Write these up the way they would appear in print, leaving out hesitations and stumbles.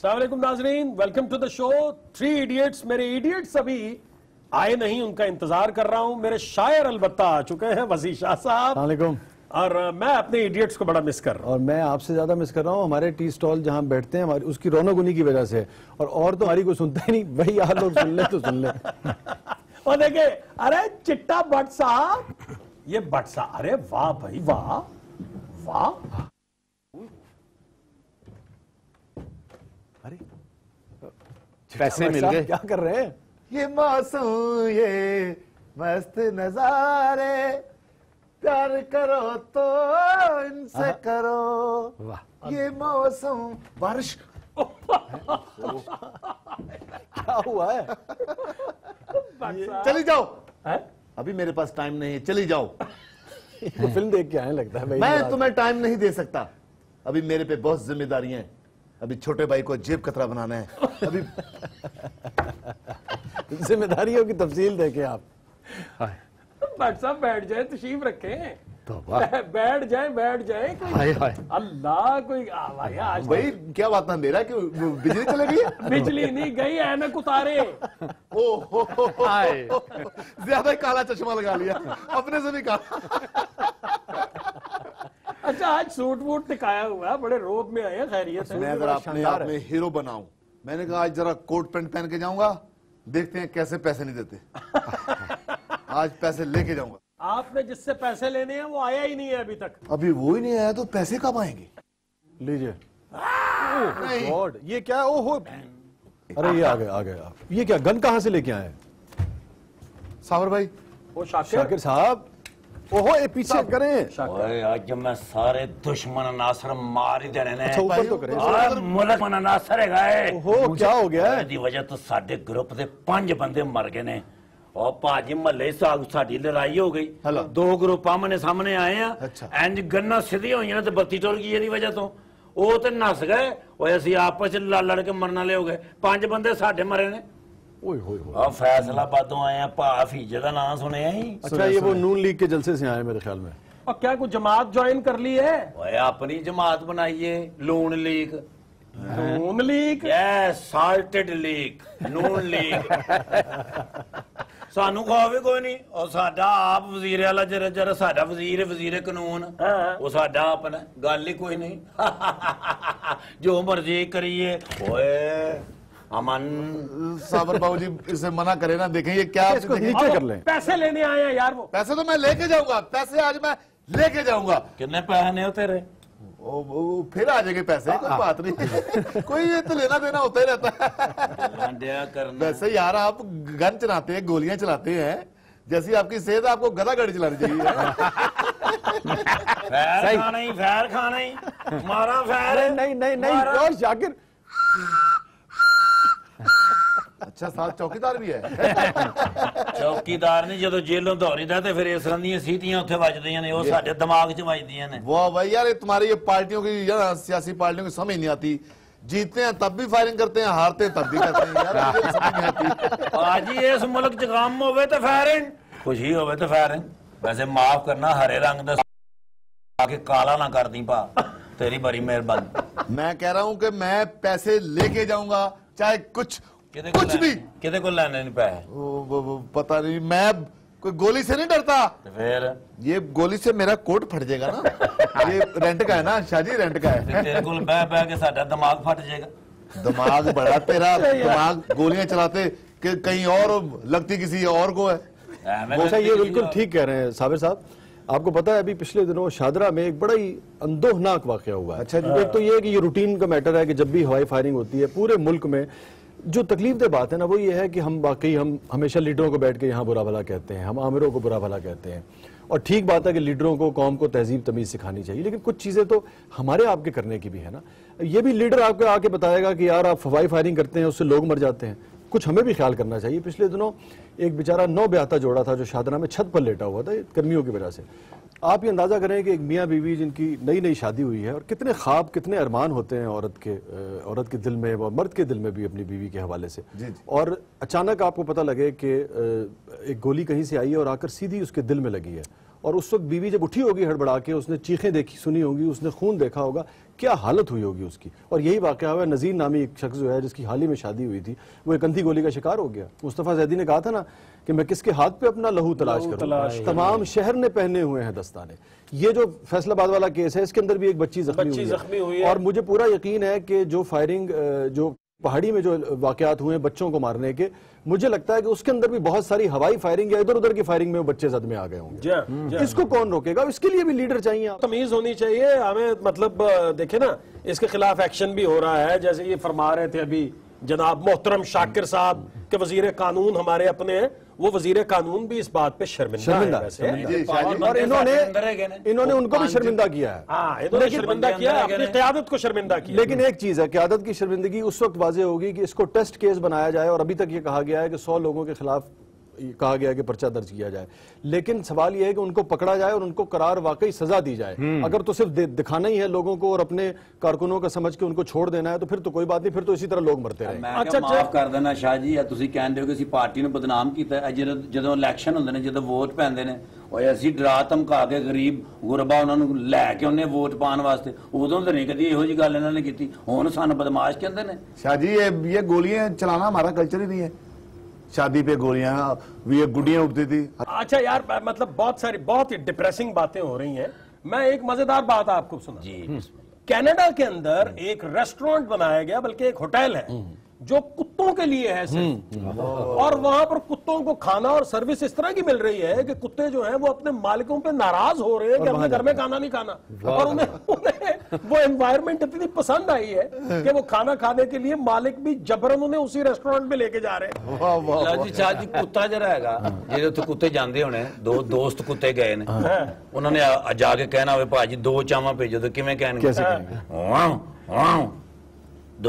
अस्सलाम वालेकुम नाज़रीन, welcome to the show three idiots. मेरे इडियट्स अभी आए नहीं, उनका इंतजार कर रहा हूं। मेरे शायर अलबत्ता आ चुके हैं, वसी शाह साहब। वालेकुम। और मैं अपने इडियट्स को बड़ा मिस कर रहा हूं। और मैं आपसे ज्यादा मिस कर रहा हूँ। हमारे टी स्टॉल जहाँ बैठते हैं, हमारी उसकी रौनक उन्हीं की वजह से, और तो हमारी कोई सुनता ही नहीं। भाई यार लोग सुन ले तो सुन ले। और देखे, अरे चिट्टा भट्ट साहब, ये भट्ट साहब, अरे वाह भाई वाह वाह। अरे पैसे मिल गए। क्या कर रहे हैं? ये मौसम, ये मस्त नजारे, प्यार करो तो इनसे करो। वाह, ये मौसम, बारिश। क्या हुआ है? चली जाओ, है? अभी मेरे पास टाइम नहीं है, चली जाओ। वो फिल्म देख के आए लगता है भाई। मैं तुम्हें टाइम नहीं दे सकता, अभी मेरे पे बहुत जिम्मेदारियां हैं। अभी छोटे भाई को जेब कतरा बनाना है। अभी जिम्मेदारियों की तफसील देखे आप। भट्ट साहब बैठ जाए, तशरीफ रखें। तो वाह, बैठ जाए कोई। हाय हाय। अल्लाह, कोई भाई आज भाई क्या बात अंधेरा, क्यों बिजली चले गई? बिजली नहीं गई, ऐनक उतारे। ओहो, ज्यादा ही काला चश्मा लगा लिया, अपने से भी काला। अच्छा, आज सूट वूट टिकाया हुआ है, बड़े रोब में आए हैं, खैरियत है? मैं जरा अपने आप में हीरो बनाऊं, मैंने कहा आज जरा कोट पैंट पहन के जाऊंगा, देखते हैं कैसे पैसे नहीं देते। आज पैसे लेके जाऊंगा। आपने जिससे पैसे लेने हैं वो आया ही नहीं है अभी तक। अभी वो ही नहीं आया तो पैसे कब आएंगे? लीजिए। नहीं। गॉड, ये क्या है? ओहो, अरे ये आ गए। ये क्या, गन कहाँ से लेके आए? सावर भाई, वो शाकिर शाकिर साहब, ओहो ये पीछे करें। ओए आज मैं सारे दुश्मन नासर मार ही देने ने। अच्छा ऊपर तो करें। ओए मुल्क मन नासर है गए। ओहो क्या हो गया है? दी वजह तो साडे ग्रुप दे 5 बंदे मर गए ने। और भाजी महल्ले साग साडी लड़ाई हो गई। हेलो। 2 ग्रुप आमने सामने आए हैं। अच्छा। इंज गन्ना सीधी होई ने ते बत्ती टुर गई ਇਹਦੀ वजह तो ਉਹ ਤੇ ਨਸ ਗਏ। ਓਏ ਅਸੀਂ ਆਪਸ ਚ ਲੜ ਕੇ ਮਰਨ ਵਾਲੇ ਹੋ ਗਏ। 5 ਬੰਦੇ ਸਾਡੇ ਮਰੇ ਨੇ। ओए होए होए। ਆ फैसलाबादों आए हैं, भा फीजे ਦਾ नाम सुने ही। अच्छा ये वो नून लीग के जलसे से आए मेरे ख्याल में। और क्या कुछ जमात ज्वाइन कर ली है? ओए अपनी जमात बनाइए, loon league. Noon league? Yes, salted league, Noon league. ਸਾਨੂੰ ਖੋਵੇ ਕੋਈ ਨਹੀਂ। ਉਹ ਸਾਡਾ ਆਪ ਵਜ਼ੀਰ ਵਾਲਾ ਜਰਾ ਸਾਡਾ ਵਜ਼ੀਰ ਕਾਨੂੰਨ, ਉਹ ਸਾਡਾ ਆਪਣਾ ਗੱਲ ਹੀ ਕੋਈ ਨਹੀਂ। ਜੋ ਮਰਜ਼ੀ ਕਰੀਏ। ਓਏ अमन सावर बाबू जी इसे मना करे ना, देखें ये क्या। इसको नीचे कर लें। पैसे लेने आए हैं यार वो। पैसे तो मैं लेके जाऊंगा, पैसे आज मैं लेके जाऊंगा। कितने पैसे ने हो तेरे? फिर आ जाएंगे पैसे, कोई बात नहीं। कोई ये तो लेना देना होता ही रहता है। लांडिया करना। वैसे यार आप गन चलाते हैं, गोलियां चलाते हैं, जैसी आपकी सेहत, आपको गधा गाड़ी चलानी चाहिए। फैर खाना ही मारा फैर। नहीं और शाकिर। अच्छा साथ चौकीदार भी है। चौकीदार नहीं, जो जेलों दौड़ीदा ते फिर इस तरह दी सीटियां उत्थे वजदियां ने, वो साडे दिमाग च वजदियां ने। वाह भाई यार, ये तुम्हारी ये पार्टियों की सियासी पार्टियों की समझ नहीं आती। जीतते हैं तब भी फायरिंग करते हैं, हारते हैं तब भी करते हैं यार, मुझे समझ नहीं आती। आज ही इस मुल्क च गम होवे ते फायरिंग, खुशी होवे ते फायरिंग। वैसे माफ करना, हरे रंग दा आके काला ना कर दी भा, तेरी बड़ी मेहरबानी। मैं कह रहा हूं कि मैं पैसे लेके जाऊंगा, चाहे कुछ भी। किदे को लेने नहीं पैसे? वो पता नहीं, मैं कोई गोली से नहीं डरता। ते फिर ये गोली से मेरा कोट फट जाएगा ना। ये रेंट का है ना, शादी रेंट का है। तेरे को बह के साडा दिमाग फट जाएगा। दिमाग बड़ा तेरा, दिमाग गोलियां चलाते कि कहीं और लगती किसी और को है। अच्छा ये बिल्कुल ठीक कह रहे हैं साबिर साहब। आपको पता है अभी पिछले दिनों शादरा में एक बड़ा ही अंदोहनाक वाकया हुआ है। अच्छा एक तो ये कि ये रूटीन का मैटर है कि जब भी हवाई फायरिंग होती है पूरे मुल्क में, जो तकलीफ दे बात है ना वो ये है कि हम हमेशा लीडरों को बैठ के यहाँ बुरा भला कहते हैं, हम आमिरों को बुरा भला कहते हैं। और ठीक बात है कि लीडरों को, कौम को तहजीब तमीज़ सिखानी चाहिए, लेकिन कुछ चीज़ें तो हमारे आपके करने की भी है ना। ये भी लीडर आपको आके बताएगा कि यार आप हवाई फायरिंग करते हैं, उससे लोग मर जाते हैं, कुछ हमें भी ख्याल करना चाहिए। पिछले दिनों एक बेचारा नौ ब्याहता जोड़ा था जो शादरा में छत पर लेटा हुआ था गर्मियों की वजह से। आप ये अंदाज़ा करें कि एक मियाँ बीवी जिनकी नई नई शादी हुई है और कितने ख्वाब, कितने अरमान होते हैं औरत के दिल में और मर्द के दिल में भी अपनी बीवी के हवाले से। और अचानक आपको पता लगे कि एक गोली कहीं से आई है और आकर सीधी उसके दिल में लगी है اور اس وقت بیوی جب اٹھی ہوگی ہڑبڑا کے, اس نے چیخیں دیکھی سنی ہوگی, اس نے خون دیکھا ہوگا, کیا حالت ہوئی ہوگی اس کی. اور یہی واقعہ ہوا ہے. نذیر نامی ایک شخص جو ہے جس کی حال ہی میں شادی ہوئی تھی, وہ ایک اندھی گولی کا شکار ہو گیا. مصطفیٰ زیدی نے کہا تھا نا کہ میں کس کے ہاتھ پہ اپنا لہو تلاش کروں, تمام شہر نے پہنے ہوئے ہیں دستانے. یہ جو فیصل آباد والا کیس ہے اس کے اندر بھی ایک بچی زخمی ہوئی ہے, اور مجھے پورا یقین ہے کہ جو فائرنگ جو پہاڑی میں جو واقعات ہوئے ہیں بچوں کو مارنے کے, مجھے لگتا ہے کہ اس کے اندر بھی بہت ساری ہوائی فائرنگ یا ادھر ادھر کی فائرنگ میں وہ بچے زد میں آ گئے ہوں گے. اس کو کون روکے گا؟ اس کے لیے بھی لیڈر چاہیے, تمیز ہونی چاہیے ہمیں. مطلب دیکھیں نا, اس کے خلاف ایکشن بھی ہو رہا ہے, جیسے یہ فرما رہے تھے ابھی جناب محترم شاکر صاحب کہ وزیر قانون ہمارے اپنے ہیں, وہ وزیر قانون بھی اس بات پہ شرمندہ ہے, اور انہوں نے ان کو بھی شرمندہ کیا ہے. انہوں نے شرمندہ کیا, اپنی قیادت کو شرمندہ کیا. لیکن ایک چیز ہے, قیادت کی شرمندگی اس وقت واضح ہوگی کہ اس کو ٹیسٹ کیس بنایا جائے, اور ابھی تک یہ کہا گیا ہے کہ 100 لوگوں کے خلاف کہا گیا کہ پرچہ درج کیا جائے. لیکن سوال یہ ہے کہ ان کو پکڑا جائے اور ان کو قرار واقعی سزا دی جائے. اگر تو صرف دکھانا ہی ہے لوگوں کو اور اپنے کارکنوں کا سمجھ کے ان کو چھوڑ دینا ہے تو پھر تو کوئی بات نہیں, پھر تو اسی طرح لوگ مرتے رہیں. اچھا معاف کر دینا شاہ جی, تسی کہندے ہو کہ اسی پارٹی نے بدنام کیتا ہے. جدوں الیکشن ہوندے نے, جدوں ووٹ پیندے نے, اور اسی ڈرا دھمکا کے غریب غربا انہاں نوں لے کے انہیں ووٹ پان واسطے, ادوں تے نہیں کدی ਇਹੋ ਜੀ ਗੱਲ انہاں نے کیتی. ہن سانوں بدماش کہندے نے. شاہ جی یہ گولیاں چلانا ہمارا کلچر ہی نہیں ہے. شادی پہ گولیاں, یہ گڈیاں اٹھتی تھی. اچھا یار, مطلب بہت ہی ڈپریسنگ باتیں ہو رہی ہیں. میں ایک مزیدار بات آپ کو سنا. کینیڈا کے اندر ایک ریسٹورنٹ بنایا گیا, بلکہ ایک ہوٹل ہے جو کتوں کے لیے ہے صرف, اور وہاں پر کتوں کو کھانا اور سروس اس طرح کی مل رہی ہے کہ کتے جو ہیں وہ اپنے مالکوں پہ ناراض ہو رہے ہیں کہ اپنے گھر میں کھانا نہیں کھانا, اور انہیں وہ انوائرمنٹ اتنی پسند آئی ہے کہ وہ کھانا کھانے کے لیے مالک بھی جبرن انہیں اسی ریسٹورنٹ میں لے کے جا رہے ہیں. جی شاہ جی, کتا جڑا ہے گا جے تے کتے جاندے ہونے, دو دوست کتے گئے نے, انہوں نے جا کے کہنا ہوئے بھاجی 2 چاواں بھیجو, تو کیویں کہن گے؟ واو واو 2.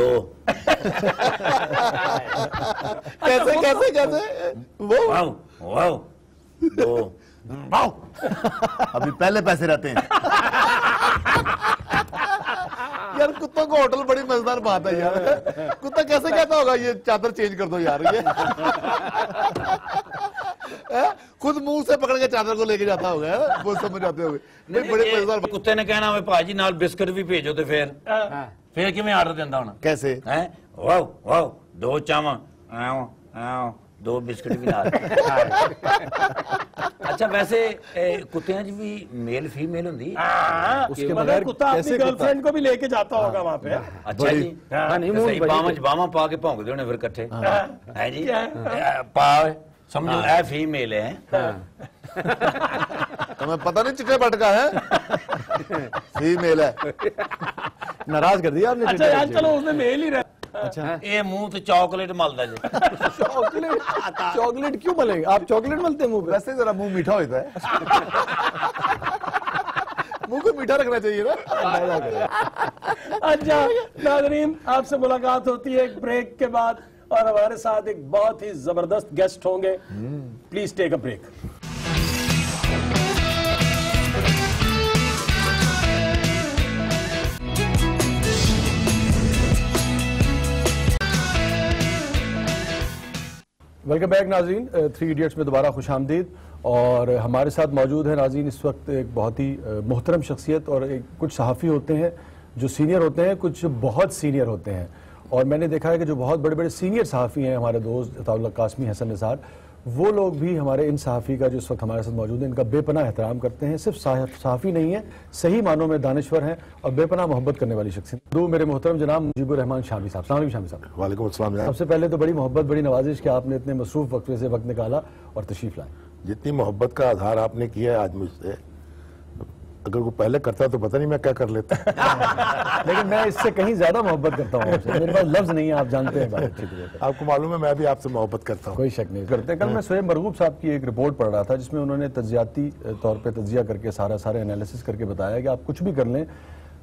کیسے واو واو 2. ابھی پہلے پیسے رہتے ہیں. یار کتوں کو ہوٹل بڑی مزیدار بات ہے یار. کتا کیسے کہتا ہوگا یہ چادر چینج کر دو یار, یہ خود منہ سے پکڑ کے چادر کو لے کے جاتا ہوگا, وہ سمجھ آتے ہوگے. بڑے مزیدار کتے نے کہنا ہوئے بھاجی نال بسکٹ بھی بھیجو, تے پھر کیویں آرڈر دیندا ہونا؟ کیسے؟ واو واو 2 چاواں, 2 بسکٹ بھی نال. اچھا ویسے کتےاں وچ بھی میل فیمیل ہوندی, اس کے بغیر کتا اپنی گرل فرینڈ کو بھی لے کے جاتا ہوگا وہاں پہ. اچھا جی, صحیح باواں پا کے بھونکدے ہونے پھر کٹھے ہے جی, پا سمجھو اے فیمیل ہے. تمہیں پتہ نہیں چٹے بٹ کا ہے, فیمیل ہے. ناراض کر دیا آپ نے. اچھا یار چلو, اس میں میل ہی رہا. اچھا یہ منہ تے چاکلیٹ ملدا جی. چاکلیٹ کیوں ملیں گے آپ؟ چاکلیٹ ملتے ہیں منہ پہ؟ ویسے ذرا منہ میٹھا ہوتا ہے, منہ کو میٹھا رکھنا چاہیے نا. اچھا ناظرین, آپ سے ملاقات ہوتی ہے ایک بریک کے بعد, اور ہمارے ساتھ ایک بہت ہی زبردست گیسٹ ہوں گے. Please take a break. Welcome back ناظرین, 3 ایڈیٹس میں دوبارہ خوش آمدید. اور ہمارے ساتھ موجود ہیں ناظرین اس وقت ایک بہت ہی محترم شخصیت, اور کچھ صحافی ہوتے ہیں جو سینئر ہوتے ہیں, کچھ بہت سینئر ہوتے ہیں. اور میں نے دیکھا ہے کہ جو بہت بڑے بڑے سینئر صحافی ہیں, ہمارے دوست عطاء اللہ قاسمی, حسن نثار, وہ لوگ بھی ہمارے ان صحافی کا جو اس وقت ہمارے ساتھ موجود ہیں ان کا بے پناہ احترام کرتے ہیں. صرف صحافی نہیں ہیں, صحیح معنوں میں دانشور ہیں اور بے پناہ محبت کرنے والی شخصیت. دو میرے محترم جناب مجیب الرحمان شامی صاحب. السلام علیکم شامی صاحب. وعلیکم السلام. سب سے پہلے تو بڑی محبت, بڑی نوازش کہ آپ نے اتنے مصروف وقفے سے وقت نکالا اور تشریف لائے. جتنی محبت کا اظہار آپ نے کیا ہے آج مجھ سے, اگر وہ پہلے کرتا تو پتہ نہیں میں کیا کر لیتا. لیکن میں اس سے کہیں زیادہ محبت کرتا ہوں, میرے پاس لفظ نہیں ہے, آپ جانتے ہیں بات. آپ کو معلوم ہے میں بھی آپ سے محبت کرتا ہوں. کوئی شک نہیں کرتے. کل میں سہیب مرغوب صاحب کی ایک رپورٹ پڑھ رہا تھا جس میں انہوں نے تجزیاتی طور پہ تجزیہ کر کے سارے انالیسس کر کے بتایا کہ آپ کچھ بھی کر لیں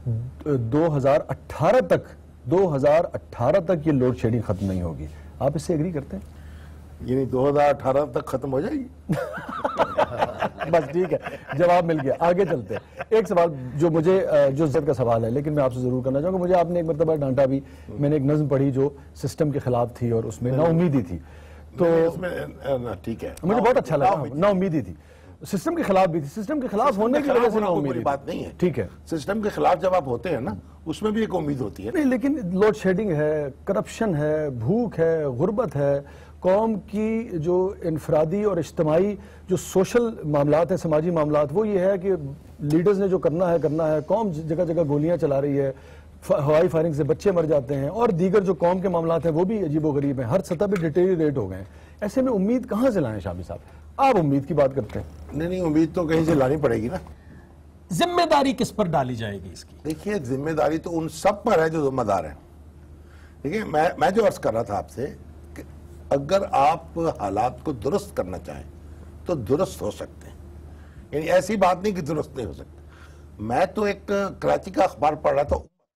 2018 تک یہ لوڈ شیڈنگ ختم نہیں ہوگی. آپ اس سے ایگری کرتے ہیں؟ یعنی 2018 تک ختم ہو جائے گی؟ بس ٹھیک ہے, جواب مل گیا. آگے چلتے ہیں. ایک سوال جو مجھے جو عزت کا سوال ہے, لیکن میں آپ سے ضرور کرنا چاہوں گا. مجھے آپ نے ایک مرتبہ ڈانٹا بھی, میں نے ایک نظم پڑھی جو سسٹم کے خلاف تھی اور اس میں نا امیدی تھی. تو اس میں ٹھیک ہے, مجھے بہت اچھا لگا, نا امیدی تھی. سسٹم کے خلاف بھی تھی, سسٹم کے خلاف ہونے کی وجہ سے کوئی بری بات نہیں ہے. ٹھیک ہے, سسٹم کے خلاف جب آپ ہوتے ہیں نا اس میں بھی ایک امید ہوتی ہے. نہیں لیکن لوڈ شیڈنگ ہے, کرپشن ہے, بھوک ہے, غربت ہے, قوم کی جو انفرادی اور اجتماعی جو سوشل معاملات ہیں, سماجی معاملات, وہ یہ ہے کہ لیڈرز نے جو کرنا ہے, قوم جگہ جگہ گولیاں چلا رہی ہے, ہوائی فائرنگ سے بچے مر جاتے ہیں, اور دیگر جو قوم کے معاملات ہیں وہ بھی عجیب و غریب ہیں, ہر سطح پہ ڈیٹیریٹ ہو گئے ہیں. ایسے میں امید کہاں سے لائیں شامی صاحب؟ آپ امید کی بات کرتے ہیں. نہیں, امید تو کہیں سے لانی پڑے گی نا. ذمہ داری کس پر ڈالی جائے گی اس کی؟ دیکھیے ذمہ داری تو ان سب پر ہے جو ذمہ دار ہیں. دیکھیے میں جو عرض کر رہا تھا آپ سے کہ اگر آپ حالات کو درست کرنا چاہیں تو درست ہو سکتے ہیں, یعنی ایسی بات نہیں کہ درست نہیں ہو سکتے. میں تو ایک کراچی کا اخبار پڑھ رہا تھا,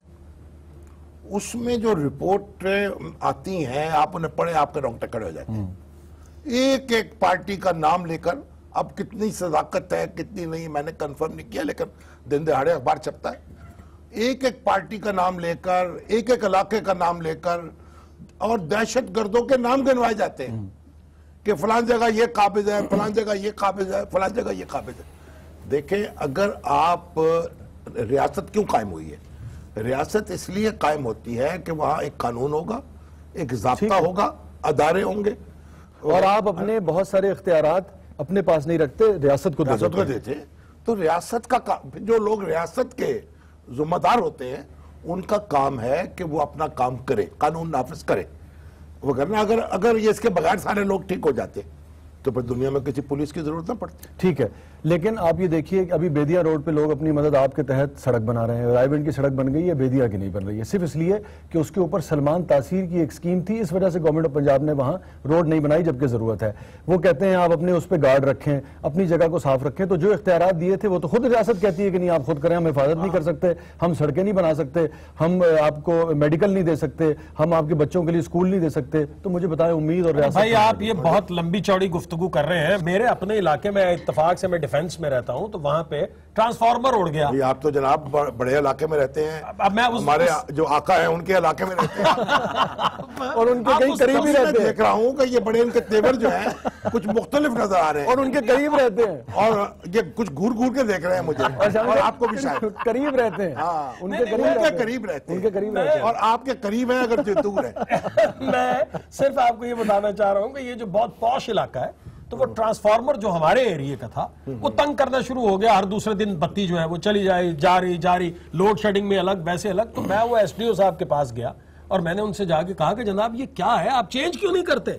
اس میں جو رپورٹ آتی ہیں آپ انہیں پڑھیں, آپ کے رونگٹے کھڑے ہو جاتے ہیں. ایک ایک پارٹی کا نام لے کر, اب کتنی صداقت ہے کتنی نہیں میں نے کنفرم نہیں کیا, لیکن دن دہاڑے اخبار چھپتا ہے, ایک ایک پارٹی کا نام لے کر, ایک ایک علاقے کا نام لے کر, اور دہشت گردوں کے نام گنوائے جاتے ہیں کہ فلان جگہ یہ قابض ہے, فلان جگہ یہ قابض ہے, فلان جگہ یہ قابض ہے. دیکھیں اگر آپ, ریاست کیوں قائم ہوئی ہے؟ ریاست اس لیے قائم ہوتی ہے کہ وہاں ایک قانون ہوگا, ایک ضابطہ ہوگا, ادارے ہوں گے, اور آپ اپنے بہت سارے اختیارات اپنے پاس نہیں رکھتے, ریاست کو دیتے. تو ریاست کا جو لوگ ریاست کے ذمہ دار ہوتے ہیں ان کا کام ہے کہ وہ اپنا کام کرے, قانون نافذ کرے. وگرنہ اگر یہ اس کے بغیر سارے لوگ ٹھیک ہو جاتے تو پھر دنیا میں کسی پولیس کی ضرورت نہ پڑتی. ٹھیک ہے, لیکن آپ یہ دیکھیے کہ ابھی بیدیا روڈ پہ لوگ اپنی مدد آپ کے تحت سڑک بنا رہے ہیں. رائے بینڈ کی سڑک بن گئی ہے, بیدیا کی نہیں بن رہی ہے, صرف اس لیے کہ اس کے اوپر سلمان تاثیر کی ایک اسکیم تھی, اس وجہ سے گورنمنٹ آف پنجاب نے وہاں روڈ نہیں بنائی جبکہ ضرورت ہے. وہ کہتے ہیں آپ اپنے اس پہ گارڈ رکھیں, اپنی جگہ کو صاف رکھیں. تو جو اختیارات دیے تھے وہ تو خود ریاست کہتی ہے کہ نہیں آپ خود کریں, ہم حفاظت نہیں کر سکتے, ہم سڑکیں نہیں بنا سکتے, ہم آپ کو میڈیکل نہیں دے سکتے, ہم آپ کے بچوں کے لیے اسکول نہیں دے سکتے. تو مجھے بتائیں امید اور ریاست. بھائی آپ یہ بہت لمبی چوڑی گفتگو کر رہے ہیں. میرے اپنے علاقے میں اتفاق سے, میں ڈیفنس میں رہتا ہوں, تو وہاں پہ ٹرانسفارمر اڑ گیا. آپ تو جناب بڑے علاقے میں رہتے ہیں, ہمارے جو آقا ہیں ان کے علاقے میں رہتے ہیں اور ان کے کئی قریب ہی رہتے ہیں. دیکھ رہا ہوں کہ یہ بڑے ان کے تیور جو ہیں کچھ مختلف نظر آ رہے ہیں, اور ان کے قریب رہتے ہیں, اور یہ کچھ گھور گھور کے دیکھ رہے ہیں مجھے, اور آپ کو بھی شاید قریب رہتے ہیں, ان کے قریب رہتے ہیں, اور آپ کے قریب ہیں اگر جو دور ہے. میں صرف آپ کو یہ بتانا چاہ رہا ہوں کہ یہ جو بہت پوش علاقہ ہے, تو وہ ٹرانسفارمر جو ہمارے ایریے کا تھا وہ تنگ کرنا شروع ہو گیا. ہر دوسرے دن بتی جو ہے وہ چلی جا رہی, لوڈ شیڈنگ میں الگ ویسے الگ. تو میں وہ ایس ڈی او صاحب کے پاس گیا اور میں نے ان سے جا کے کہا کہ جناب یہ کیا ہے, آپ چینج کیوں نہیں کرتے؟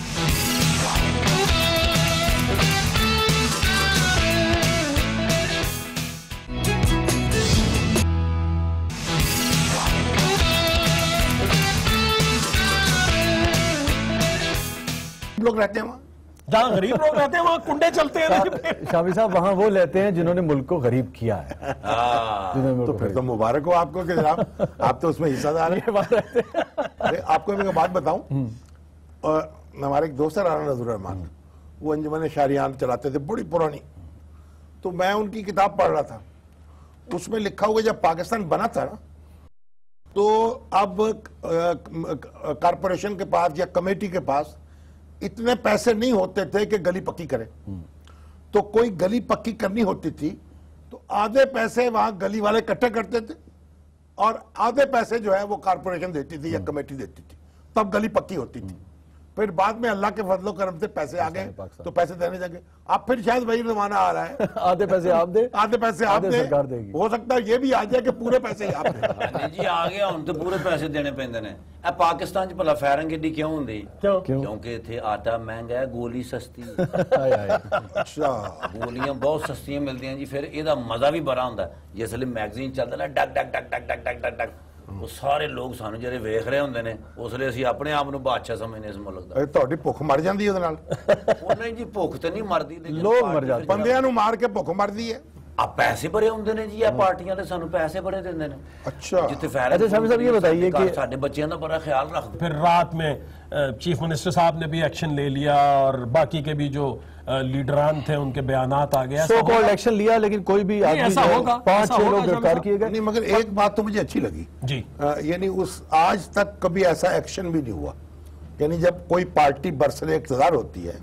لوگ رہتے ہیں وہاں, جہاں غریب لوگ رہتے ہیں وہاں کنڈے چلتے ہیں. شامی صاحب وہاں وہ لیتے ہیں جنہوں نے ملک کو غریب کیا ہے. تو پھر تو مبارک ہو آپ کو کہ جناب آپ تو اس میں حصہ دار ہیں. آپ کو ایک بات بتاؤں, ہمارے ایک دوست ہے رانا نذر الرحمان, وہ انجمن شاعریان چلاتے تھے بڑی پرانی, تو میں ان کی کتاب پڑھ رہا تھا. اس میں لکھا ہوا جب پاکستان بنا تھا نا, تو اب کارپوریشن کے پاس یا کمیٹی کے پاس اتنے پیسے نہیں ہوتے تھے کہ گلی پکی کرے. تو کوئی گلی پکی کرنی ہوتی تھی تو آدھے پیسے وہاں گلی والے اکٹھے کرتے تھے, اور آدھے پیسے جو ہے وہ کارپوریشن دیتی تھی یا کمیٹی دیتی تھی, تب گلی پکی ہوتی تھی. پھر بعد میں اللہ کے فضل و کرم سے پیسے آ گئے تو پیسے دینے جگہ. اب پھر شاید وہی زمانہ آ رہا ہے, آدھے پیسے آپ دے, آدھے پیسے آپ دے, سرکار دے گی. ہو سکتا ہے یہ بھی آ جائے کہ پورے پیسے ہی آپ دے. جی آ گیا ہوں تو پورے پیسے دینے پیندے نے. اے پاکستان چ بھلا فائرنگ ایڈی کیوں ہوندی؟ کیونکہ اتنے آٹا مہنگا ہے, گولی سستی ہے. اچھا, گولیاں بہت سستیاں ملتی ہیں جی. پھر یہ مزہ بھی بڑا ہوتا ہے. جس لیے میگزین چلتا نا ڈک ڈک ڈک ڈک ڈک ڈک ڈک ڈک, وہ سارے لوگ سانو جڑے ویکھ رہے ہوندے نے, اس لیے اسی اپنے آپ نوں بادشاہ سمجھنے اس ملک دا. تہاڈی بھوک مر جاندی ہے نال. وہ نہیں جی, بھوک تے نہیں مرਦੀ, لوگ مر جاتے, بندیاں نوں مار کے بھوک مرਦੀ ہے. آپ پیسے بڑے ہوندے نے جی, پارٹیاں تے سانو پیسے بڑے دیندے نے. اچھا, جتے فائر اچھا شامی صاحب یہ بتائیے کہ ساڈے بچیاں دا بڑا خیال رکھدے. پھر رات میں چیف منسٹر صاحب نے بھی ایکشن لے لیا, اور باقی کے بھی جو لیڈران تھے ان کے بیانات آ گیا. سو کالڈ ایکشن لیا, لیکن کوئی بھی آدمی 5-6 لوگ گرفتار کیے گئے. نہیں, مگر ایک بات تو مجھے اچھی لگی جی, یعنی آج تک کبھی ایسا ایکشن بھی نہیں ہوا. یعنی جب کوئی پارٹی برسر اقتدار ہوتی ہے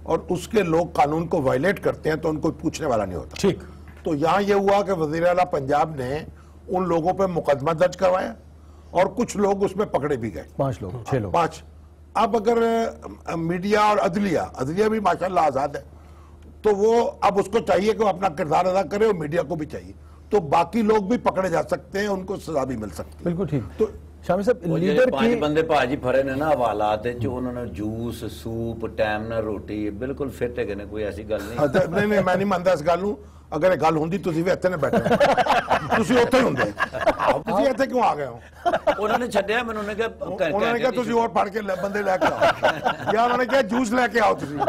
اور اس کے لوگ قانون کو وائلیٹ کرتے ہیں تو ان کو پوچھنے والا نہیں ہوتا. ٹھیک. تو یہاں یہ ہوا کہ وزیر اعلیٰ پنجاب نے ان لوگوں پہ مقدمہ درج کروایا اور کچھ لوگ اس میں پکڑے بھی گئے. 5 لوگ 6 لوگ. 5. اب اگر میڈیا اور عدلیہ بھی ماشاءاللہ آزاد ہے تو وہ اب اس کو چاہیے کہ وہ اپنا کردار ادا کرے اور میڈیا کو بھی چاہیے تو باقی لوگ بھی پکڑے جا سکتے ہیں, ان کو سزا بھی مل سکتی ہے. بالکل ٹھیک. تو شامی صاحب لیڈر 5 کی بندے ਭਾਜੀ ਫੜੇ ਨੇ ਨਾ ਹਵਾਲਾਤ ਵਿੱਚ ਉਹਨਾਂ ਨੇ ਜੂਸ ਸੂਪ ਟਾਈਮ ਨਾਲ ਰੋਟੀ ਬਿਲਕੁਲ ਫਿੱਟ ਹੈਗੇ ਨੇ, ਕੋਈ ਐਸੀ ਗੱਲ ਨਹੀਂ. ਨਹੀਂ ਮੈਂ ਨਹੀਂ ਮੰਨਦਾ ਇਸ ਗੱਲ ਨੂੰ. ਅਗਰ ਇਹ ਗੱਲ ਹੁੰਦੀ ਤੁਸੀਂ ਵੀ ਇੱਥੇ ਨਾ ਬੈਠੇ ਤੁਸੀਂ ਉੱਥੇ ਹੀ ਹੁੰਦੇ. ਤੁਸੀਂ ਇੱਥੇ ਕਿਉਂ ਆ ਗਏ ਹੋ? ਉਹਨਾਂ ਨੇ ਛੱਡਿਆ ਮੈਨੂੰ, ਉਹਨੇ ਕਿਹਾ ਉਹਨਾਂ ਨੇ ਕਿਹਾ ਤੁਸੀਂ ਹੋਰ ਫੜ ਕੇ ਬੰਦੇ ਲੈ ਕੇ ਆਓ ਜਾਂ ਉਹਨਾਂ ਨੇ ਕਿਹਾ ਜੂਸ ਲੈ ਕੇ ਆਓ ਤੁਸੀਂ.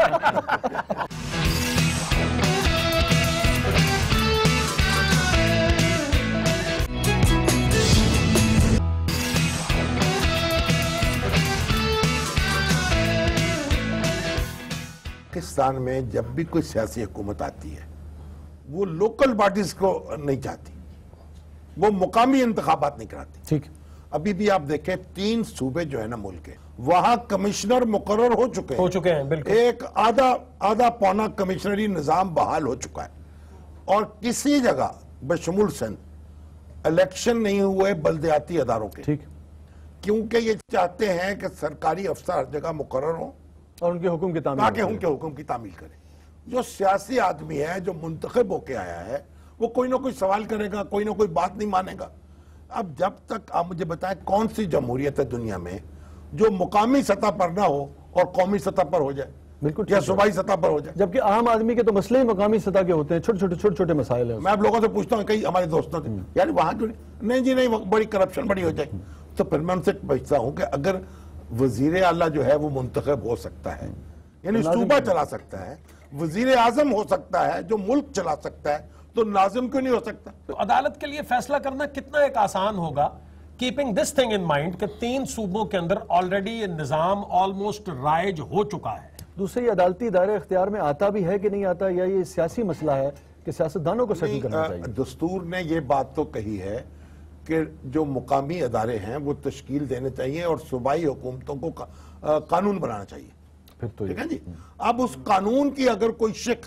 پاکستان میں جب بھی کوئی سیاسی حکومت آتی ہے وہ لوکل باڈیز کو نہیں چاہتی, وہ مقامی انتخابات نہیں کراتی. ٹھیک. ابھی بھی آپ دیکھیں 3 صوبے جو ہے نا ملک کے, وہاں کمشنر مقرر ہو چکے ہیں. بالکل. ایک آدھا پونا کمشنری نظام بحال ہو چکا ہے اور کسی جگہ بشمول سندھ الیکشن نہیں ہوئے بلدیاتی اداروں کے. ٹھیک. کیونکہ یہ چاہتے ہیں کہ سرکاری افسر ہر جگہ مقرر ہوں اور ان کے حکم کی تعمیل تاکہ ان کے حکم کی تعمیل کرے. جو سیاسی آدمی ہے جو منتخب ہو کے آیا ہے وہ کوئی نہ کوئی سوال کرے گا, کوئی نہ کوئی بات نہیں مانے گا. اب جب تک آپ مجھے بتائیں کون سی جمہوریت ہے دنیا میں جو مقامی سطح پر نہ ہو اور قومی سطح پر ہو جائے بالکل یا صوبائی سطح پر ہو جائے. جبکہ عام آدمی کے تو مسئلے ہی مقامی سطح کے ہوتے ہیں, چھوٹے مسائل ہیں. میں اب لوگوں سے پوچھتا ہوں کئی ہمارے دوستوں سے یار وہاں کیوں نہیں جی نہیں بڑی کرپشن بڑی ہو جائے. تو پھر میں ان سے پوچھتا ہوں کہ اگر وزیر اعلیٰ جو ہے وہ منتخب ہو سکتا ہے, یعنی صوبہ چلا سکتا ہے, وزیر اعظم ہو سکتا ہے, جو ملک چلا سکتا ہے, تو ناظم کیوں نہیں ہو سکتا؟ تو عدالت کے لیے فیصلہ کرنا کتنا ایک آسان ہوگا, keeping this thing in mind کہ 3 صوبوں کے اندر آلریڈی یہ نظام آلموسٹ رائج ہو چکا ہے. دوسرے یہ عدالتی دائرے اختیار میں آتا بھی ہے کہ نہیں آتا, یا یہ سیاسی مسئلہ ہے کہ سیاستدانوں کو سیٹل کرنا چاہیے؟ دستور نے یہ بات تو کہی ہے کہ جو مقامی ادارے ہیں وہ تشکیل دینے چاہیے اور صوبائی حکومتوں کو قانون بنانا چاہیے. ٹھیک ہے جی. اب اس قانون کی اگر کوئی شک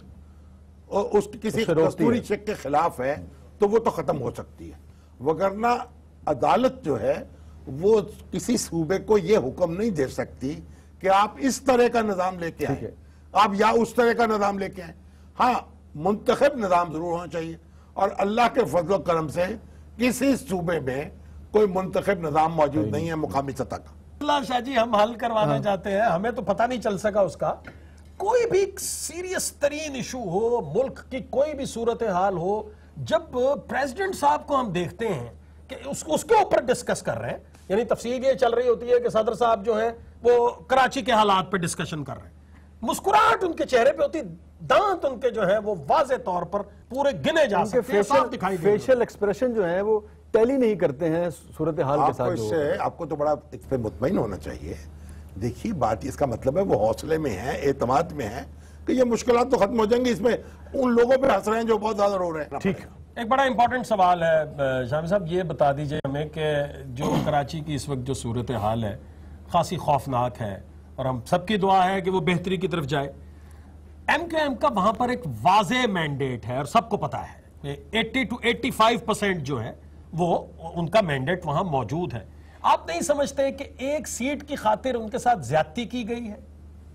اس کسی دستوری شک کے خلاف ہے تو وہ تو ختم ہو سکتی ہے, وگرنہ عدالت جو ہے وہ کسی صوبے کو یہ حکم نہیں دے سکتی کہ آپ اس طرح کا نظام لے کے آئیں, آپ یا اس طرح کا نظام لے کے آئیں. ہاں منتخب نظام ضرور ہونا چاہیے اور اللہ کے فضل و کرم سے کسی صوبے میں کوئی منتخب نظام موجود نہیں ہے مقامی سطح کا. اللہ شاہ جی ہم حل کروانا چاہتے ہیں, ہمیں تو پتہ نہیں چل سکا اس کا. کوئی بھی سیریس ترین ایشو ہو, ملک کی کوئی بھی صورتحال ہو, جب پریزیڈنٹ صاحب کو ہم دیکھتے ہیں کہ اس کے اوپر ڈسکس کر رہے ہیں, یعنی تفصیل یہ چل رہی ہوتی ہے کہ صدر صاحب جو ہے وہ کراچی کے حالات پہ ڈسکشن کر رہے ہیں, مسکراہٹ ان کے چہرے پہ ہوتی, دانت ان کے جو ہے وہ واضح طور پر پورے گنے جا سکتے ہیں, صاف دکھائی دے. فیشل ایکسپریشن جو ہیں وہ ٹیلی نہیں کرتے ہیں صورتحال کے ساتھ. آپ کو تو بڑا اس پہ مطمئن ہونا چاہیے. دیکھیے بات اس کا مطلب ہے وہ حوصلے میں ہے, اعتماد میں ہے کہ یہ مشکلات تو ختم ہو جائیں گی. اس میں ان لوگوں پہ ہنس رہے ہیں جو بہت زیادہ رو رہے ہیں. ٹھیک. ایک بڑا امپورٹنٹ سوال ہے شامی صاحب, یہ بتا دیجئے ہمیں کہ جو کراچی کی اس وقت جو صورتحال ہے خاصی خوفناک ہے اور ہم سب کی دعا ہے کہ وہ بہتری کی طرف جائے. ایم کیو ایم کا وہاں پر ایک واضح مینڈیٹ ہے اور سب کو پتا ہے 80 to 85% جو ہے وہ ان کا مینڈیٹ وہاں موجود ہے. آپ نہیں سمجھتے کہ ایک سیٹ کی خاطر ان کے ساتھ زیادتی کی گئی ہے؟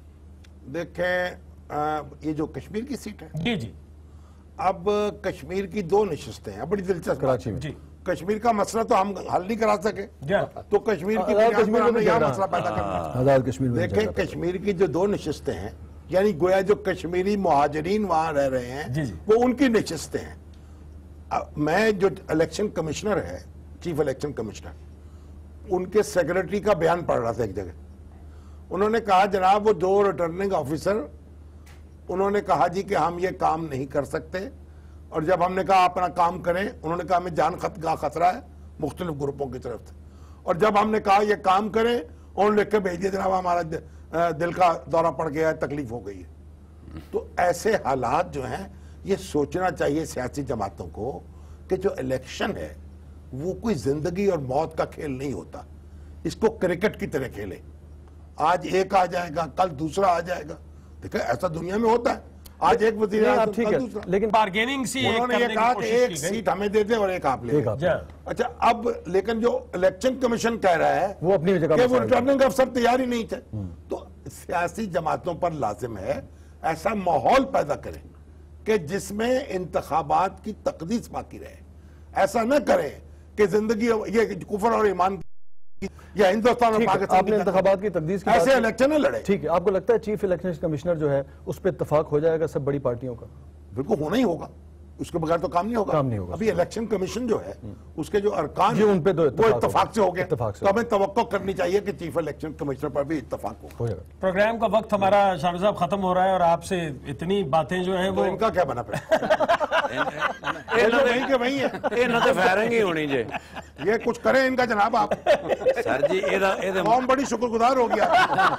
دیکھیں یہ جو کشمیر کی سیٹ ہے, جی جی, اب کشمیر کی 2 نشستیں ہیں, بڑی دلچسپ کراچی میں. جی کشمیر کا مسئلہ تو ہم حل نہیں کرا سکے تو کشمیر کی بنیاد پر ہم نے یہاں مسئلہ پیدا کرنا. آزاد کشمیر میں دیکھیں کشمیر کی جو 2 نشستیں ہیں, یعنی گویا جو کشمیری مہاجرین وہاں رہ رہے ہیں وہ ان کی نشستیں ہیں. میں جو الیکشن کمشنر ہے, چیف الیکشن کمشنر, ان کے سیکریٹری کا بیان پڑھ رہا تھا ایک جگہ. انہوں نے کہا جناب وہ 2 ریٹرننگ آفیسر, انہوں نے کہا جی کہ ہم یہ کام نہیں کر سکتے, اور جب ہم نے کہا اپنا کام کریں, انہوں نے کہا ہمیں جان کا خطرہ ہے مختلف گروپوں کی طرف سے, اور جب ہم نے کہا یہ کام کریں انہوں نے لکھ کے بھیج دیا جناب ہمارا دل کا دورہ پڑ گیا ہے, تکلیف ہو گئی ہے. تو ایسے حالات جو ہیں یہ سوچنا چاہیے سیاسی جماعتوں کو کہ جو الیکشن ہے وہ کوئی زندگی اور موت کا کھیل نہیں ہوتا, اس کو کرکٹ کی طرح کھیلے. آج ایک آ جائے گا, کل دوسرا آ جائے گا, देखा ऐसा दुनिया में होता है, आज एक वजीर नहीं, आज़म, आप ठीक कल है, दूसरा। लेकिन बार्गेनिंग सी एक उन्होंने ये करने की कहा कि कोशिश एक की गई। सीट हमें दे दे और एक आप ले एक आप। जा। अच्छा, अब लेकिन जो इलेक्शन कमीशन कह रहा है वो अपनी जगह कि पर वो साइड रिटर्निंग अफसर तैयार ही नहीं थे, तो सियासी जमातों पर लाजिम है ऐसा माहौल पैदा करें कि जिसमें इंतखाबात की तकदीस बाकी रहे। ऐसा न करें कि जिंदगी ये कुफर और ईमान या हिंदुस्तान और ठीक है, पाकिस्तान आपने इंतखाबात की तकदीस की ऐसे बात की। इलेक्शन न लड़े। ठीक है, आपको लगता है चीफ इलेक्शन कमिश्नर जो है उस पर इत्तेफाक हो जाएगा सब बड़ी पार्टियों का? बिल्कुल होना ही होगा, उसके बगैर तो काम नहीं होगा। काम नहीं होगा। अभी इलेक्शन कमीशन जो है उसके जो अरकान जी, हैं, उन पे तो वो इत्तेफाक इत्तेफाक से हो गए, इत्तेफाक से तो हमें तवक्को करनी चाहिए कि चीफ इलेक्शन कमिश्नर पर भी इत्तेफाक हो। जाएगा। प्रोग्राम का वक्त हमारा शामिर साहब खत्म हो रहा है और आपसे इतनी बातें जो हैं तो वो इनका क्या बना पड़ा? वही के वही है, ਇਹਨਾਂ ਤੇ ਫਾਇਰਿੰਗ ਹੀ ਹੋਣੀ ਜੇ ये कुछ करें इनका जनाब आप। ਸਰ ਜੀ ਇਹਦੇ कौम बड़ी शुक्रगुजार हो गया।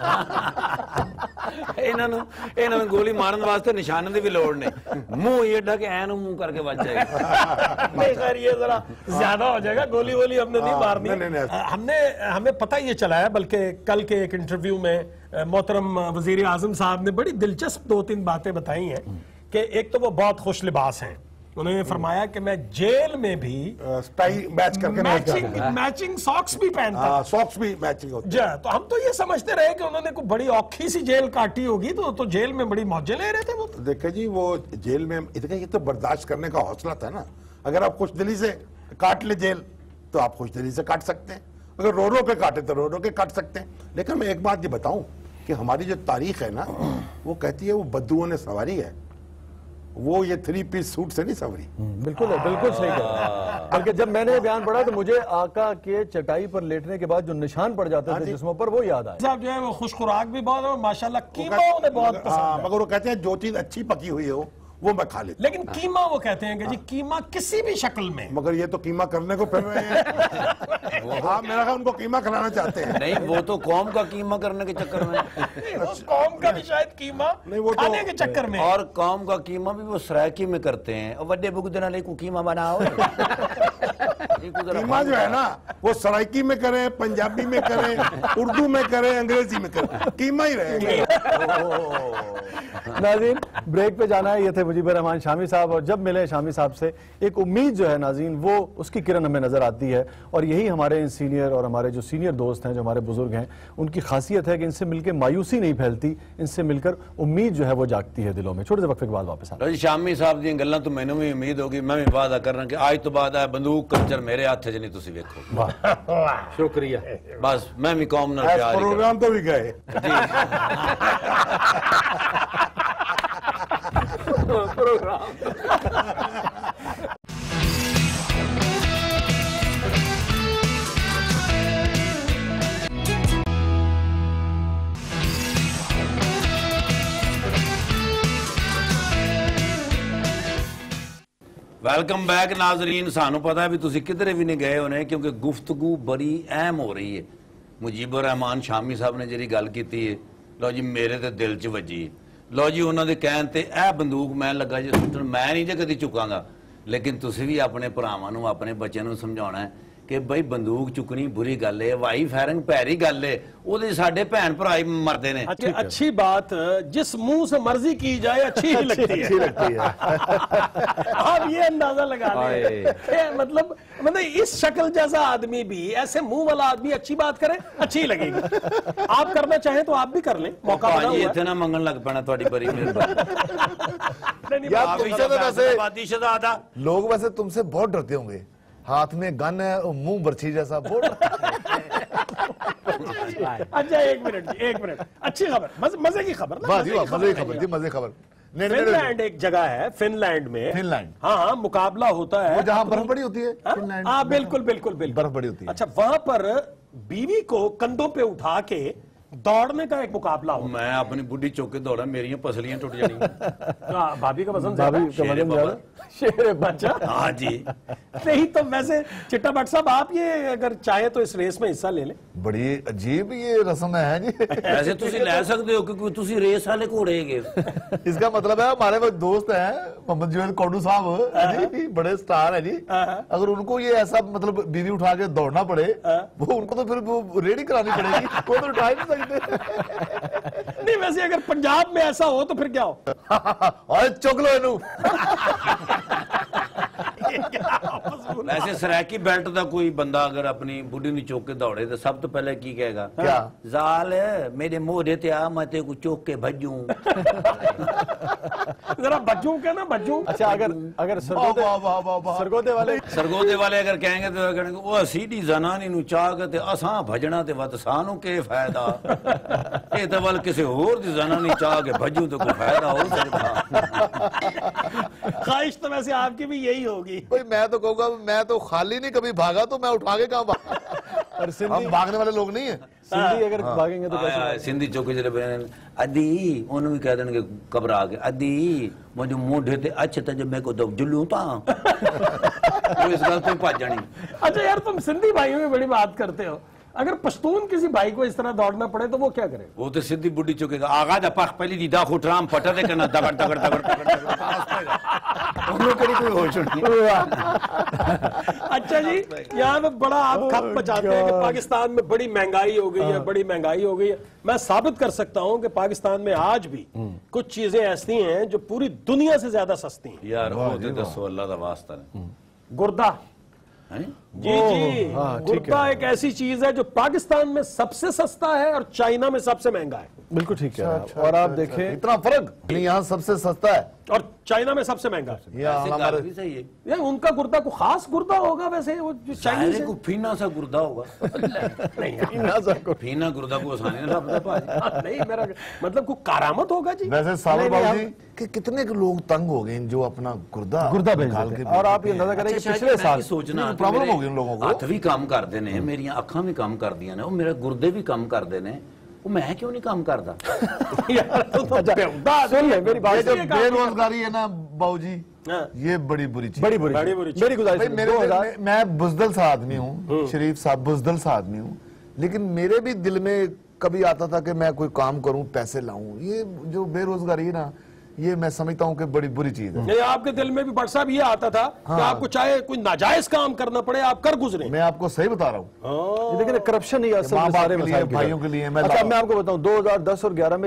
ਇਹਨਾਂ ਨੂੰ ਗੋਲੀ ਮਾਰਨ ਵਾਸਤੇ ਨਿਸ਼ਾਨੇ ਦੀ ਵੀ ਲੋੜ ਨਹੀਂ, ਮੂੰਹ ਏਡਾ ਕਿ ਐਨ ਮੂੰਹ ਕਰਕੇ ਵੱਜ ਜਾਏਗਾ। नहीं खैर ये जरा ज्यादा हो जाएगा, गोली वोली हमने नहीं मारनी। नहीं। हमें पता ये चला है, बल्कि कल के एक इंटरव्यू में मोहतरम वजीर आजम साहब ने बड़ी दिलचस्प 2-3 बातें बताई हैं कि एक तो वो बहुत खुश लिबास हैं। उन्होंने फरमाया कि मैं जेल में भी टाई मैच करके नहीं जाता। मैचिंग सॉक्स भी पहनता हूं। सॉक्स भी मैचिंग होते जा, तो हम तो ये समझते रहे कि उन्होंने कोई बड़ी औखी सी जेल काटी होगी, तो जेल में बड़ी मौजें ले रहे थे वो। हैं। देखे जी वो जेल में इतना ये तो बर्दाश्त करने का हौसला था ना। अगर आप खुश दिली से काट ले जेल तो आप खुश दिली से काट सकते हैं, अगर रो रो के काटे तो रो रो के काट सकते हैं। लेकिन मैं एक बात ये बताऊं कि हमारी जो तारीख है ना वो कहती है वो बद्दुओं ने सवारी है, वो ये 3 पीस सूट से नहीं सवरी। बिल्कुल सही कह रहे हैं। बल्कि जब मैंने ये बयान पढ़ा तो मुझे आका के चटाई पर लेटने के बाद जो निशान पड़ जाते थे जिस्मों पर वो याद आया। साहब जो है वो खुश खुराक भी बहुत है और माशाल्लाह कीमा उन्हें बहुत पसंद है। मगर वो कहते हैं जो चीज अच्छी पकी हुई हो वो मैं खा लेता लेकिन कीमा वो कहते हैं कि जी कीमा किसी भी शक्ल में। हूं। मगर ये तो कीमा करने को फिर रहे हैं। हाँ, मेरा ख्याल उनको कीमा खिलाना चाहते हैं। नहीं, वो तो कौम का कीमा करने के चक्कर में, वो कौम का भी शायद कीमा नहीं, वो तो- खाने के चक्कर में। और कौम का कीमा भी वो सरायकी में करते हैं। और वड्डे बुगदना ले को कीमा बनाओ। कीमा जो है ना वो सराइकी में करें, पंजाबी में करें, उर्दू में करें, अंग्रेजी में करें, कीमा ही रहेगा। नाज़रीन, ब्रेक पे जाना है। ये थे मुजीबर रहमान शामी साहब, और जब मिले शामी साहब से एक उम्मीद जो है नाज़रीन वो उसकी किरण हमें नजर आती है। और यही हमारे सीनियर और हमारे जो सीनियर दोस्त हैं, जो हमारे बुजुर्ग हैं, उनकी खासियत है कि इनसे मिलकर मायूसी नहीं फैलती, इनसे मिलकर उम्मीद जो है वो जागती है दिलों में। छोटे से वक्फे के बाद वापस आ शामी साहब दी गल्लां तो मैनू भी उम्मीद होगी, मैं भी वादा करना कि आज तो बाद बंदूक कल्चर मेरे हाथ च नहीं, तुसी वेखो। शुक्रिया। बस मैं भी कौम नाल प्यार ही प्रोग्राम तो भी गए। वेलकम बैक नाजरीन। सानू पता है भी तुसी किधरे भी नहीं गए होने, क्योंकि गुफ्तगू बड़ी अहम हो रही है। मुजीबर रहमान शामी साहब ने जी गल की है, लो जी मेरे तो दिल च वजी। लो जी उन्होंने कहन ते ए बंदूक मैं लगा जी सुटन, मैं नहीं जे कदी चुकांगा। लेकिन तुसी भी अपने भरावां नूं अपने बच्चों नूं समझाउणा है कि बई बंदूक चुकनी बुरी गल है, हवाई फायरिंग भैड़ी गल है, ओदे साडे भैन भरा ही मरदे ने। अच्छी बात जिस मुंह से मर्जी की जाए अच्छी ही लगती है। अच्छी लगती है। आप ये अंदाजा लगा लें, मतलब इस शक्ल जैसा आदमी भी, ऐसे मुंह वाला आदमी अच्छी बात करे अच्छी लगेगी। आप करना चाहें तो आप भी कर लें, मौका बना भाजी हुआ है। इत्थे ना मंगन लग पैना, तुहाडी बड़ी मेहरबानी। यार तुमसे तो वैसे आबादी शहजादा लोग वैसे तुमसे बहुत डरते होंगे, हाथ में गन है और मुंह बर्छी जैसा बहुत अच्छा एक मिनट अच्छी खबर, मजे की खबर ना, मजे की खबर जी, मजे खबर। फिनलैंड एक जगह है, फिनलैंड में, फिनलैंड। हाँ मुकाबला होता है वो जहाँ बर्फ पड़ी होती है फिनलैंड। हाँ बिल्कुल बर्फ पड़ी होती है। अच्छा, वहां पर बीवी को कंधों पे उठा के दौड़ने का एक मुकाबला हो। मैं अपनी बुढ़ी चौके दौड़ा, मेरी पसलियां टूट जानी। भाभी का पसंद भाभी का शेरे वजन बाबा। ज्यादा। शेर बच्चा। हाँ जी। नहीं तो वैसे चिट्टा भट्ट साहब आप ये अगर चाहे तो इस रेस में हिस्सा ले लें। बड़ी अजीब ये रस्म है जी। वैसे ਤੁਸੀਂ ਲੈ ਸਕਦੇ ਹੋ क्योंकि ਤੁਸੀਂ रेस वाले घोड़े ਹੈਗੇ। इसका मतलब है हमारे वो दोस्त हैं मोहम्मद जुवेद कोडू साहब जी, बड़े स्टार है जी, अगर उनको ये ऐसा मतलब बीवी उठा के दौड़ना पड़े, वो उनको तो फिर वो रेडी करानी पड़ेगी, वो तो उठा ही नहीं सकते। नहीं वैसे अगर पंजाब में ऐसा हो तो फिर क्या हो? और चुक लो इनू। वैसे सरैकी बेल्ट ਦਾ ਕੋਈ ਬੰਦਾ ਅਗਰ ਆਪਣੀ ਬੁੱਢੀ ਨੂੰ ਚੁੱਕ ਕੇ ਦੌੜੇ ਤਾਂ ਸਭ ਤੋਂ ਪਹਿਲੇ ਕੀ ਕਹੇਗਾ? क्या? ਜ਼ਾਲ ਮੇਰੇ ਮੋਢੇ ਤੇ ਆ ਮੈਂ ਤੇ ਕੋ ਚੁੱਕ ਕੇ ਭੱਜੂं। जरा बच्चों के ना बच्चों। अच्छा अगर सरगोदे वाले ਸਰਗੋਦੇ ਵਾਲੇ ਅਗਰ ਕहेंगे तो कहेंगे ਉਹ ਸੀਡੀ ਜ਼ਨਾਨੀ ਨੂੰ ਚਾਹ ਕੇ ਤੇ ਅਸਾਂ ਭਜਣਾ ਤੇ ਵਤ ਸਾਨੂੰ ਕੀ ਫਾਇਦਾ? ਇਹ ਤਾਂ ਵੱਲ ਕਿਸੇ ਹੋਰ ਦੀ ਜ਼ਨਾਨੀ ਚਾਹ ਕੇ ਭਜੂं तो ਕੋਈ ਫਾਇਦਾ ਹੋ ਸਕਦਾ। ख्वाहिश तो वैसे आपकी भी यही होगी। भाई मैं तो कहूँगा, मैं तो खाली नहीं कभी भागा, तो मैं उठा के कहाँ भागा? और हम भागने वाले लोग नहीं है। सिंधी अगर भागेंगे तो कैसे? ਆਏ ਸਿੰਧੀ ਚੁੱਕ ਜਿਹੜੇ ਬਣੇ ਅੱਧੀ ਉਹਨੂੰ ਵੀ ਕਹਿ ਦੇਣਗੇ ਘਬਰਾ ਕੇ ਅੱਧੀ ਮੁੰਡੇ ਮੋਢੇ ਤੇ ਅੱਛ ਤੇ ਜਦ ਮੈਂ ਕੋ ਜੁਲੂ ਤਾਂ ਉਹ ਇਸ ਗੱਲ ਤੋਂ ਭੱਜ ਜਾਣੀ। अच्छा यार तुम सिंधी भाइयों में बड़ी बात करते हो, अगर पश्तून किसी भाई को इस तरह दौड़ना पड़े तो वो क्या करे? ਉਹ ਤੇ ਸਿੱਧੀ ਬੁੱਢੀ ਚੁੱਕੇਗਾ ਆਗਾ ਦਾ ਪਖ ਪਹਿਲੀ ਦੀ ਦਾ ਖੁਟਰਾਮ ਫਟਾ ਦੇ ਕਰਨਾ ਦਗੜ ਦਗੜ ਦਗੜ ਦਗੜ ਉਹਨੂੰ ਕਿਹੜੀ ਕੋਈ ਹੋਸ਼ ਨਹੀਂ। अच्छा जी यहाँ पे बड़ा आप खप मचाते हैं कि पाकिस्तान में बड़ी महंगाई हो गई है, बड़ी महंगाई हो गई है। मैं साबित कर सकता हूँ कि पाकिस्तान में आज भी कुछ चीजें ऐसी हैं जो पूरी दुनिया से ज्यादा सस्ती हैं। ਯਾਰ ਉਹ ਤੇ ਦੱਸੋ ਅੱਲਾ ਦਾ ਵਾਸਤਾ ਨੇ गुर्दा हैं? जी जी, गुर्दा एक ऐसी चीज है जो पाकिस्तान में सबसे सस्ता है और चाइना में सबसे महंगा है। बिल्कुल ठीक है। और आप देखें इतना फर्क? यहाँ सबसे सस्ता है और चाइना में सबसे महंगा है। ये ऐसे हमारे ਗੱਲ ਵੀ सही है। यार उनका गुर्दा को खास गुर्दा होगा वैसे, वो जो चाइनीज सारे है। को फीना सा गुर्दा होगा नहीं फीना गुर्दा को आसानी ना लगता भाजी। नहीं मेरा मतलब कोई करामत होगा जी। वैसे सावर नहीं, बाबू जी कि कितने के लोग तंग हो गए जो अपना गुर्दा भेज निकाल देते के हैं। और आप ये अंदाजा करें कि पिछले साल सोचना प्रॉब्लम हो गई उन लोगों को। हथ भी काम करते ने, मेरिया अखा भी काम करदियां ने, मेरे गुर्दे भी काम करते ने, वो मैं क्यों नहीं काम करता? यार तो बेहुदा सुन ले मेरी ये बात। जो बेरोजगारी है ना बाबूजी, हाँ। ये बड़ी बुरी चीज। बड़ी बड़ी बुरी बुरी चीज। मेरी गुजारिश भाई है, मेरे 2000 दिल में, मैं बुजदल सा आदमी हूँ, शरीफ साहब बुजदल सा आदमी हूँ, लेकिन मेरे भी दिल में कभी आता था कि मैं कोई काम करूं, पैसे लाऊं। ये जो बेरोजगारी है ना, ये मैं समझता हूँ कि बड़ी बुरी चीज है। नहीं आपके दिल में भी बट साहब ये आता था कि आपको चाहे कोई नाजायज काम करना पड़े आप कर गुजरे। मैं आपको सही बता रहा हूँ। लेकिन करप्शन ही असल माँ में बाप सारे के लिए, मसाइल की भाइयों वजह। के लिए मैं अच्छा लाभ- मैं आपको बताऊं 2010 और 11 में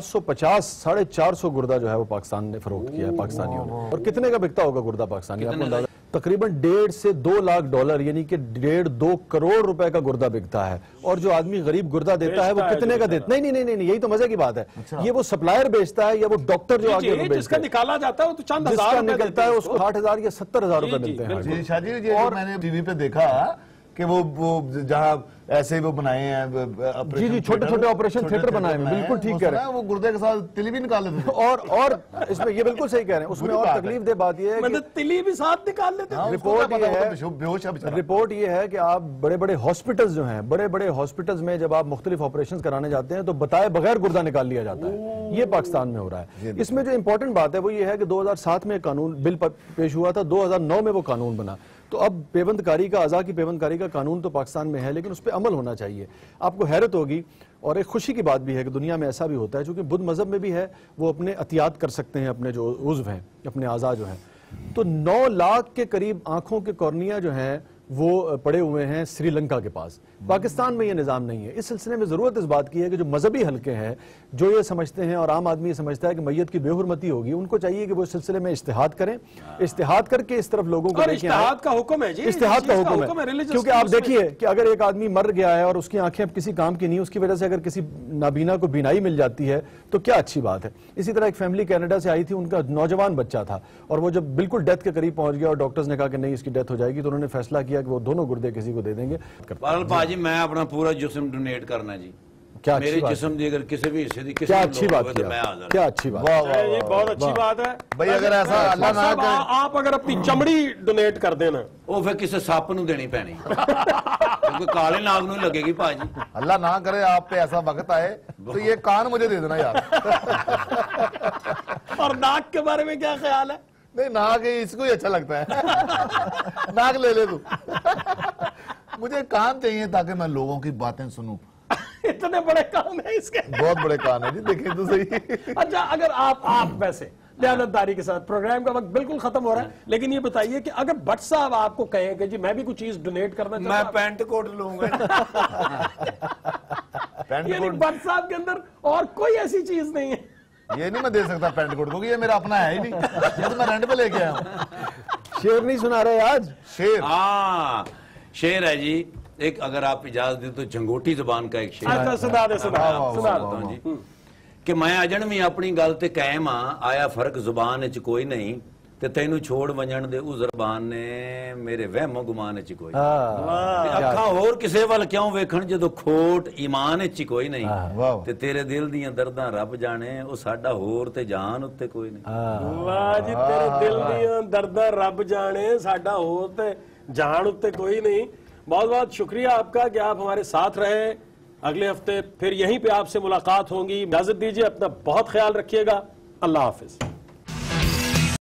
450 गुर्दा जो है वो पाकिस्तान ने फरोख्त किया है पाकिस्तानियों ने। और कितने का बिकता होगा गुर्दा पाकिस्तानी? आपको अंदाजा? तकरीबन 1.5 से 2 लाख डॉलर यानी कि 1.5-2 करोड़ रुपए का गुर्दा बिकता है। और जो आदमी गरीब गुर्दा देता है वो कितने का देता है? नहीं, यही तो मजे की बात है। ये वो सप्लायर बेचता है या वो डॉक्टर जो आगे जी, जिसका निकाला जाता है वो तो चंद जिसका हजार रुपए निकलता है देते उसको 60,000 या 70,000 रुपए जी, मिलते हैं। जी शादी जी, और मैंने टीवी पे देखा कि वो जहाँ ऐसे ही वो बनाए हैं जी, छोटे-छोटे ऑपरेशन थिएटर बनाए हैं, बिल्कुल ठीक कह रहे हैं। वो गुर्दे के साथ तिली भी निकाल लेते थे। और इसमें ये बिल्कुल सही कह रहे हैं। उसमें बुरी और बात है। तकलीफ दे बात ये है मतलब तिली भी साथ निकाल लेते हाँ, थे। उसको क्या रिपोर्ट पता, ये वो है- तो बेहोश है बेचारा। रिपोर्ट ये है कि आप बड़े बड़े हॉस्पिटल्स जो हैं, बड़े बड़े हॉस्पिटल्स में जब आप मुख्तलिफ ऑपरेशन कराने जाते हैं तो बताए बगैर गुर्दा निकाल लिया जाता है। ये पाकिस्तान में हो रहा है। इसमें जो इंपॉर्टेंट बात है वो ये है कि 2007 में कानून बिल पेश हुआ था, 2009 में वो कानून बना। तो अब पेबंदकारी का, अज़ा की पेबंदकारी का कानून तो पाकिस्तान में है, लेकिन उस पर अमल होना चाहिए। आपको हैरत होगी और एक खुशी की बात भी है कि दुनिया में ऐसा भी होता है, चूंकि बुद्ध मजहब में भी है, वो अपने एहतियात कर सकते हैं, अपने जो उज़्व हैं, अपने अज़ा जो हैं। तो 9 लाख के करीब आंखों के कॉर्निया जो हैं वो पड़े हुए हैं श्रीलंका के पास। पाकिस्तान में ये निज़ाम नहीं है। इस सिलसिले में ज़रूरत इस बात की है कि जो मजहबी हलके हैं, जो ये समझते हैं और आम आदमी ये समझता है कि मैयत की बेहुरमती होगी, उनको चाहिए कि वो इस सिलसिले में इज्तिहाद करें, इज्तिहाद करके इस तरफ लोगों को और लेके आएं। इज्तिहाद का हुक्म है जी, इज्तिहाद का हुक्म है, religious क्योंकि आप उसमें- देखिए कि अगर एक आदमी मर गया है और उसकी आंखें अब किसी काम की नहीं, उसकी वजह से अगर किसी नाबीना को बीनाई मिल जाती है तो क्या अच्छी बात है। इसी तरह एक फैमिली कनाडा से आई थी, उनका नौजवान बच्चा था और वो जब बिल्कुल डेथ के करीब पहुंच गया और डॉक्टर्स ने कहा कि नहीं इसकी डेथ हो जाएगी, तो उन्होंने फैसला किया कि वो दोनों गुर्दे किसी को दे देंगे। पाल भाजी मैं अपना पूरा जिस्म डोनेट करना जी। क्या अच्छी मेरे बात जिस्म दी अगर किसी भी हिस्से दी किसी क्या भी अच्छी लोग बात होवे तो की मैं आप। हाजिर। क्या अच्छी बात। वाह वाह ये बहुत अच्छी बात है भाई, अगर ऐसा अल्लाह ना साहब, करे- आप अगर अपनी चमड़ी डोनेट कर देना ਉਹ ਫਿਰ ਕਿਸੇ ਸੱਪ ਨੂੰ ਦੇਣੀ ਪੈਣੀ ਕਿਉਂਕਿ ਕਾਲੇ ਨਾਗ ਨੂੰ ਲੱਗੇਗੀ ਭਾਜੀ। अल्लाह ना करे आप पे ऐसा वक्त आए तो ये कान मुझे दे देना यार। और नाक के बारे में क्या ख्याल है? نہیں ناک اس کو ہی اچھا لگتا ہے ناک لے لے تو مجھے کان چاہیے تاکہ میں لوگوں کی باتیں سنوں اتنے بڑے کام ہیں اس کے بہت بڑے کان ہیں جی دیکھیں تو صحیح اچھا اگر آپ ویسے دیانتداری کے ساتھ پروگرام کا وقت بالکل ختم ہو رہا ہے لیکن یہ بتائیے کہ اگر بٹ صاحب آپ کو کہیں کہ جی میں بھی کچھ چیز ڈونیٹ کرنا میں چاہتا پینٹ کوٹ لوں گا پینٹ یعنی کوٹ بٹ صاحب کے اندر اور کوئی ایسی چیز نہیں ہے یہ نہیں میں دے سکتا پینٹ کوٹ کیونکہ یہ میرا اپنا ہے ہی نہیں یہ تو میں رینٹ پہ لے کے آیا ہوں شعر نہیں سنا رہے آج شیر ہاں شعر ہے جی ایک اگر آپ اجازت دیں تو جھنگوٹی زبان کا ایک شعر اچھا سنا دے سنا دیتا ہوں جی کہ میں اجن بھی اپنی گل تے قائم ہاں آیا فرق زبان وچ کوئی نہیں تے تینوں چھوڑ ونجن دے او زبان نے میرے وہم و گمان وچ کوئی تے اکھاں ہور کسے ول کیوں ویکھن جدوں کھوٹ ایمان وچ کوئی نہیں تے تیرے دل دیاں درداں رب جانے او ساڈا ہور تے جان اُتے کوئی نہیں واہ جی تیرے دل دیاں درداں رب جانے ساڈا ہور تے جان اُتے کوئی نہیں بہت بہت شکریہ آپ کا کہ آپ ہمارے ساتھ رہے اگلے ہفتے پھر یہیں پہ آپ سے ملاقات ہوگی اجازت دیجیے اپنا بہت خیال رکھیے گا اللہ حافظ